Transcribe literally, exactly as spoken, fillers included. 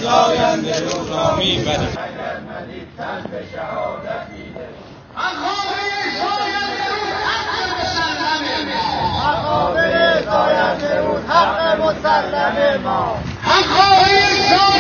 زاینده روز را میبریم. مقابل زاینده روز حق مسلم ما. حق